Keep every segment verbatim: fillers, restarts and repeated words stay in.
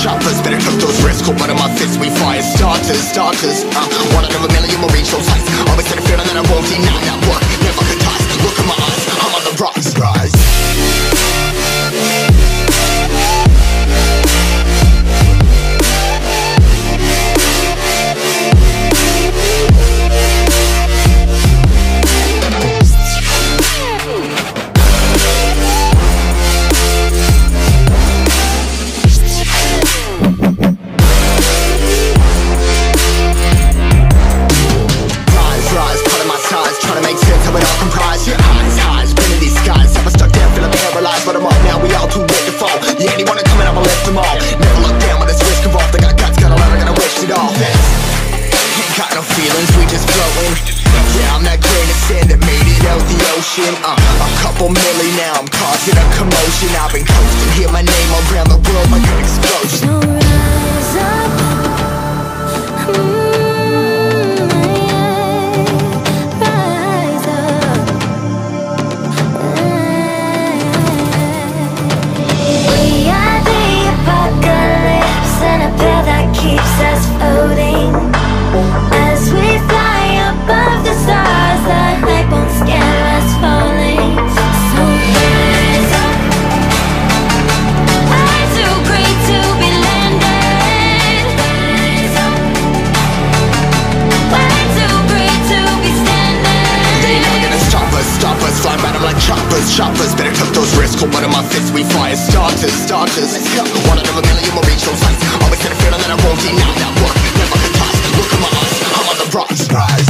choppers, better cook those risks. Cold blood in my fists, we fire starters, starters. Uh, one out of a million will reach those heights. Always had a feeling that I won't deny that work. Never could toss. Look in my eyes, I'm on the rocks, rise. Uh, a couple milli now, I'm causing a commotion. I've been coasting, hear my name around the world like an explosion. So rise up, mm, yeah, rise up. We are the apocalypse, and a pair that keeps us floating. As we fly above the stars, the light won't scare us falling. So rise up. I'm too great to be landed. Rise up. I'm too great to be standing. They never gonna stop us, stop us. Fly by them like choppers, choppers. Better cook those risks. Cold blood in my fists, we fire starters, starters. Let's go. One out of a million will reach those heights. Always had a feeling that I won't deny that work. Never could toss. Look in my eyes, I'm on the rocks, rise.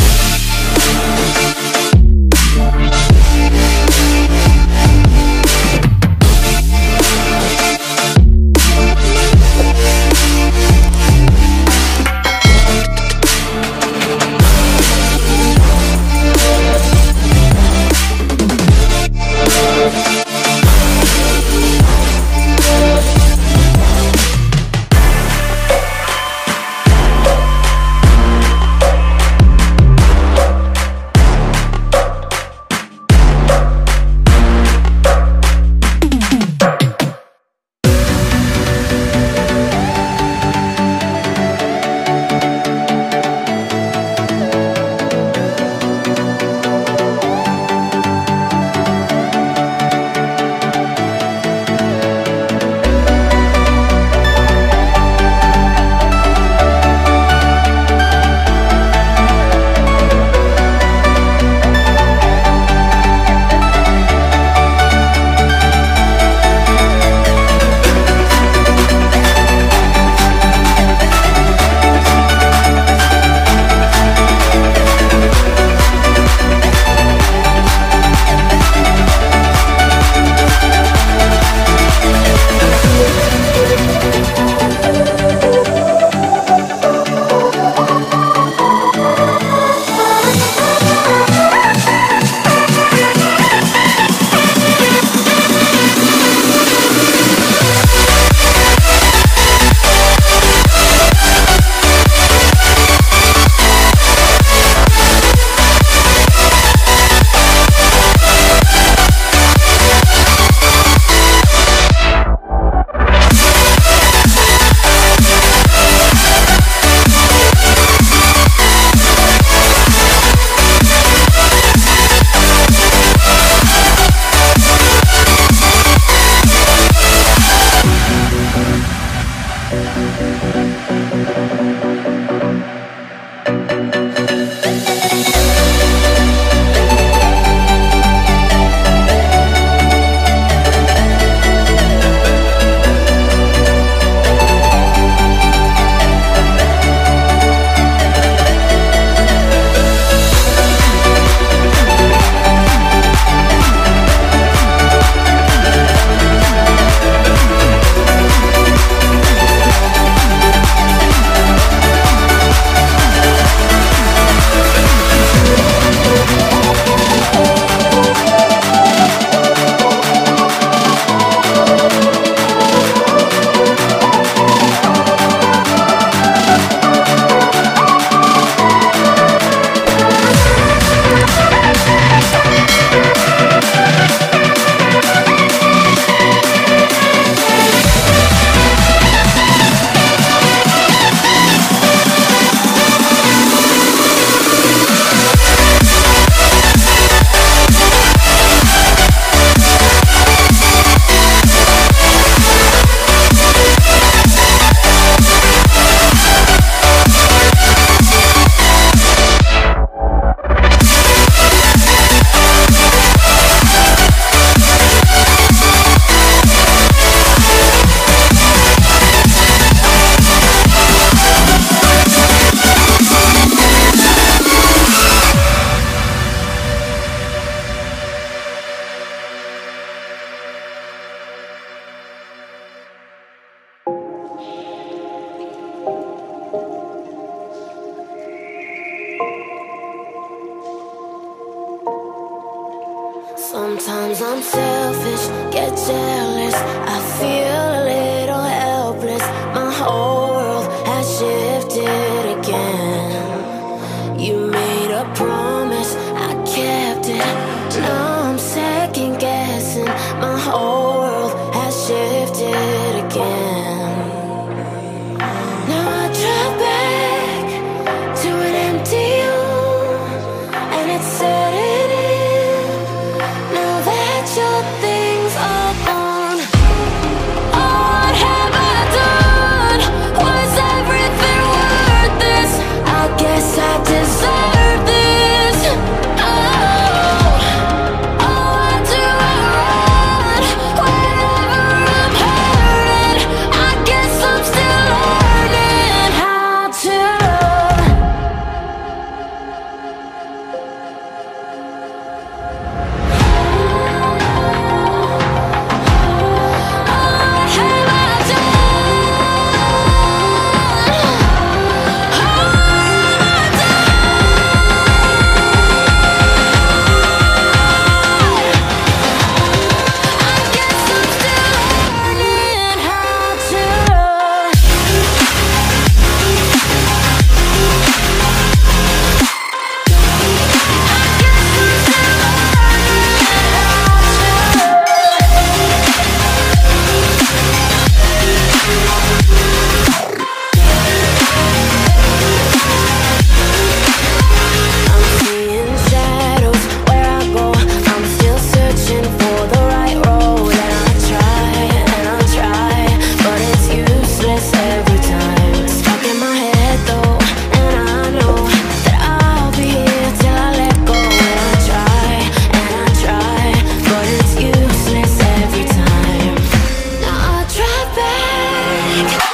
Sometimes I'm selfish, get jealous, I feel a little helpless. My whole world has shifted again. You made a promise, I kept it. Now I'm second guessing. My whole world has shifted again. Now I drive back to an empty home, and it's setting in. Now that your things are gone, oh, what have I done? Was everything worth this? I guess I deserve this. Oh, oh, why do I run whenever I'm hurting? I guess I'm still learning how to love. Now I drive back